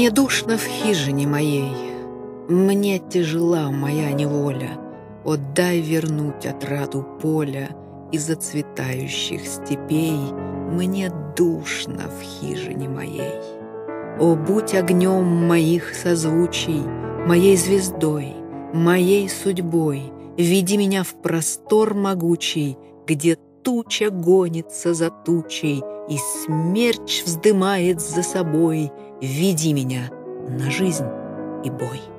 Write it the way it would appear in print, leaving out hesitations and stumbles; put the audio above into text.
Мне душно в хижине моей, мне тяжела моя неволя. О, дай вернуть отраду поля и зацветающих степей. Мне душно в хижине моей. О, будь огнем моих созвучий, моей звездой, моей судьбой, веди меня в простор могучий, где туча гонится за тучей и смерч вздымает за собой. Веди меня на жизнь и бой.